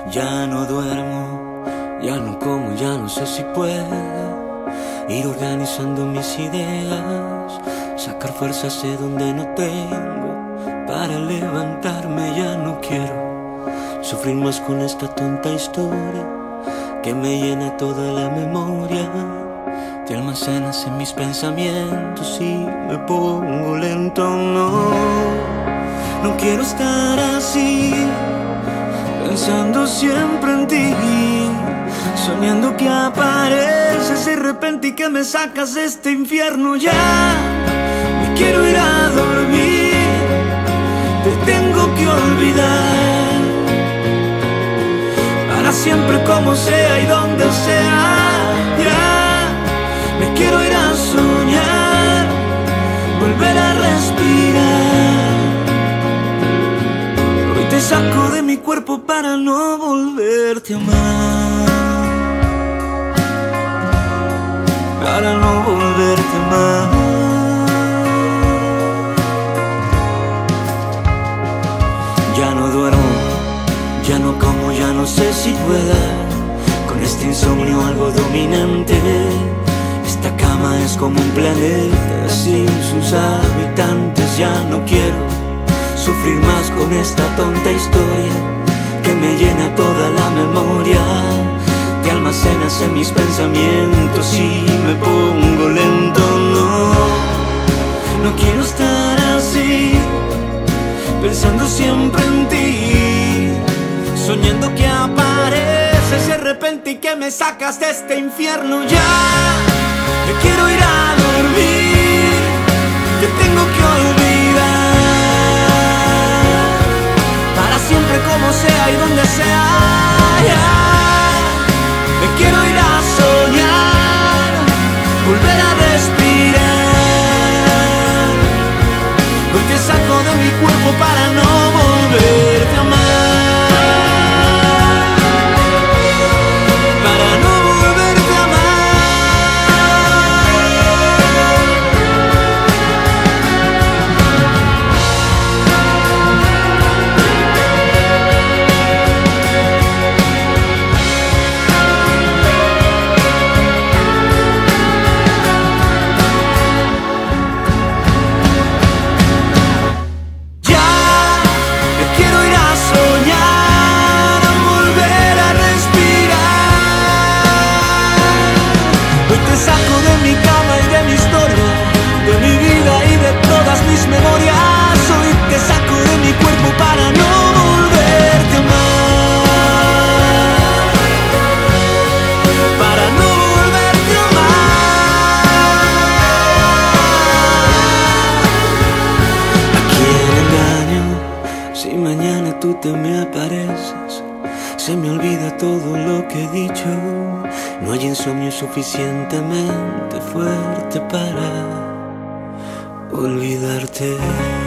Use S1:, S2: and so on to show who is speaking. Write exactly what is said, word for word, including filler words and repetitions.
S1: Ya no duermo, ya no como, ya no sé si puedo ir organizando mis ideas, sacar fuerzas de donde no tengo. Para levantarme ya no quiero sufrir más con esta tonta historia que me llena toda la memoria. Te almacenas en mis pensamientos y me pongo lento. No, no quiero estar así, pensando siempre en ti, soñando que apareces de repente y que me sacas de este infierno. Ya me quiero ir a dormir, te tengo que olvidar para siempre, como sea y donde sea. Ya me quiero ir a soñar, volver a respirar. Hoy te saco de mi cuerpo para no volverte a amar, para no volverte a amar. Ya no duermo, ya no como, ya no sé si pueda con este insomnio algo dominante. Esta cama es como un planeta sin sus habitantes. Ya no quiero sufrir más con esta tonta historia que me llena toda la memoria. Te almacenas en mis pensamientos y me pongo lento. No, no quiero estar así, pensando siempre en ti, soñando que apareces de repente y que me sacas de este infierno. Ya me quiero ir a dormir, te tengo que olvidar para siempre, como sea y donde sea. Ya me quiero ir a soñar, volver a respirar. Hoy te saco de mi cuerpo para no volverte a amar. Si mañana tú te me apareces, se me olvida todo lo que he dicho. No hay insomnio suficientemente fuerte para olvidarte.